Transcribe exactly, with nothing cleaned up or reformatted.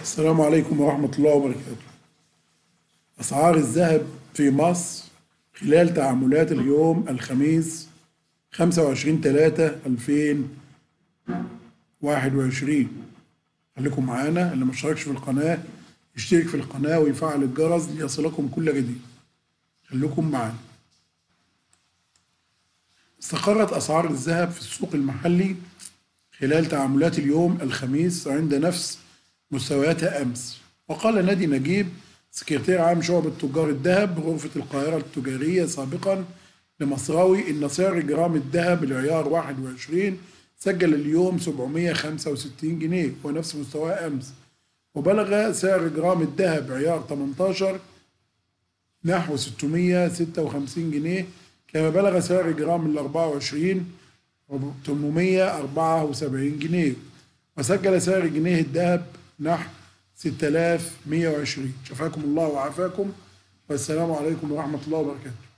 السلام عليكم ورحمة الله وبركاته. أسعار الذهب في مصر خلال تعاملات اليوم الخميس خمسة وعشرين تلاتة ألفين وواحد وعشرين. خليكم معانا، اللي ما اشتركش في القناة يشترك في القناة ويفعل الجرس ليصلكم كل جديد. خليكم معانا. استقرت أسعار الذهب في السوق المحلي خلال تعاملات اليوم الخميس عند نفس مستوياتها أمس. وقال نادي نجيب سكرتير عام شعبة تجار الذهب بغرفة القاهرة التجارية سابقا لمصراوي إن سعر جرام الذهب العيار واحد وعشرين سجل اليوم سبعمائة وخمسة وستين جنيه ونفس مستواه أمس، وبلغ سعر جرام الذهب عيار تمنتاشر نحو ستمائة وستة وخمسين جنيه، كما بلغ سعر جرام ال أربعة وعشرين ثمانمائة وأربعة وسبعين جنيه، وسجل سعر جنيه الذهب نحو ستة آلاف ومائة وعشرين. شفاكم الله وعافاكم، والسلام عليكم ورحمة الله وبركاته.